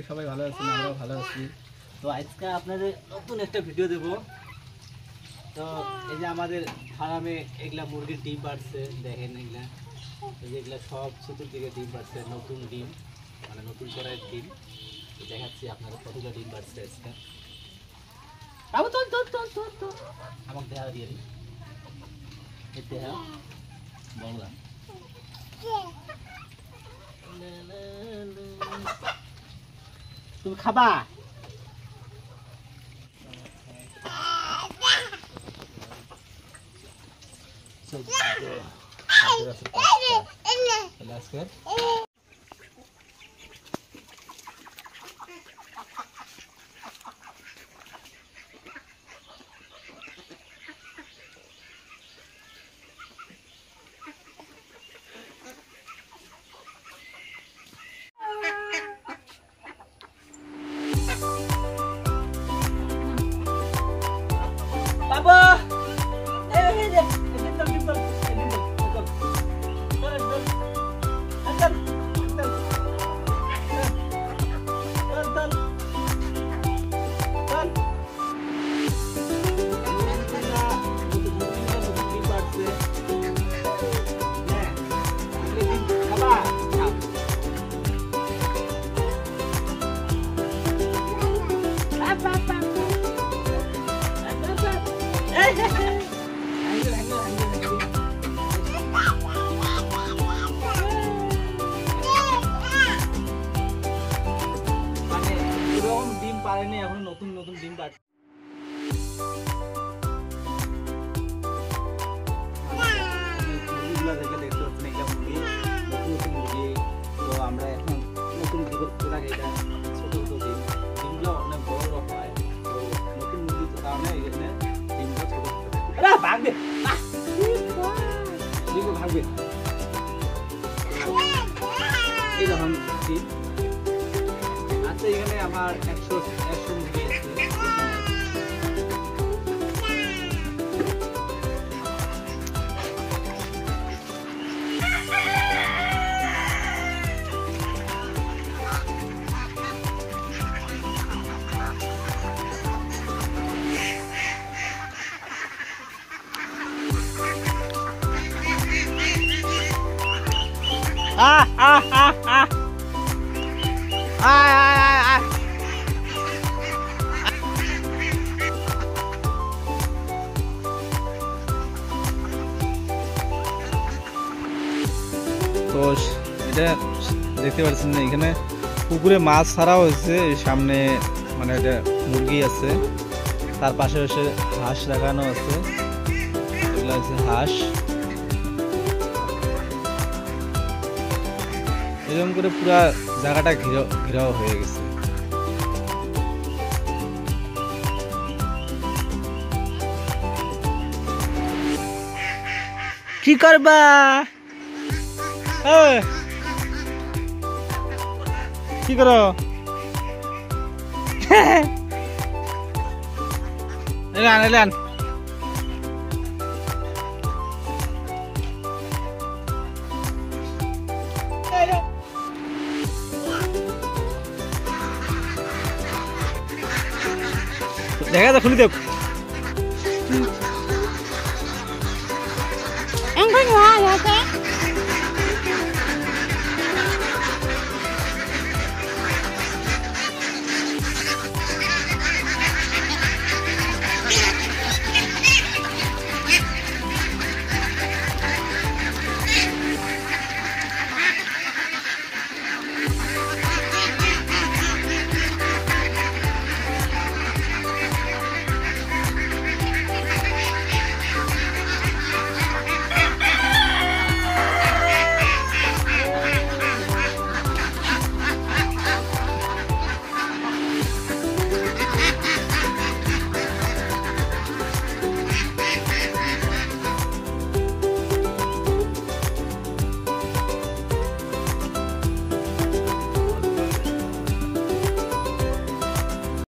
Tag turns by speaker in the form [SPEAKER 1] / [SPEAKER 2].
[SPEAKER 1] সবাই ভালো আছেন, আমরাও ভালো আছি। তো আজকে আপনাদের নতুন একটা ভিডিও দেব। তো এই যে আমাদের ফার্মে এগুলা মুরগির ডিম পাড়ছে, দেখেন এগুলা, এই যে এগুলা সব চতুর্দিকে ডিম পাড়ছে, নতুন ডিম, মানে নতুন করার ডিম। দেখাচ্ছি আপনাদের কতগুলো ডিম পাড়ছে আজকে। আমাকে দেখা দিয়ে দিন, দেখা বললাম তুমি খাবা? ডিম পারেনি, এখন নতুন নতুন ডিম পাচ্ছে। তো আমরা এখন নতুন ছোট ছোট ডিম, ডিমগুলো অনেক বড় বড় হয়। তো নতুন মুরগির কারণে এখানে ডিমটা ছোট ছোট ভাঙবে, ডিমগুলো ভাঙবে। এই যখন ডিম আচ্ছা, এখানে আমার 100 মুরগি আছে। তো এটা দেখতে পাচ্ছেন না, এখানে পুকুরে মাছ ছাড়া হয়েছে, সামনে মানে এটা মুরগি আছে, তার পাশে পাশে হাঁস লাগানো আছে, এগুলো হচ্ছে হাঁস। এরকম করে পুরা জায়গাটা ঘেরাও হয়ে গেছে। কি করবা? কি করো? এলান দেখা যা খুলি দেখ।